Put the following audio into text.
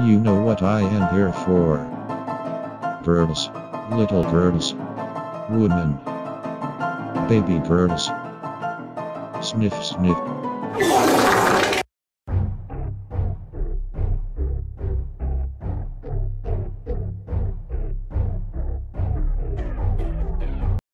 You know what I am here for. Girls. Little girls. Women. Baby girls. Sniff sniff.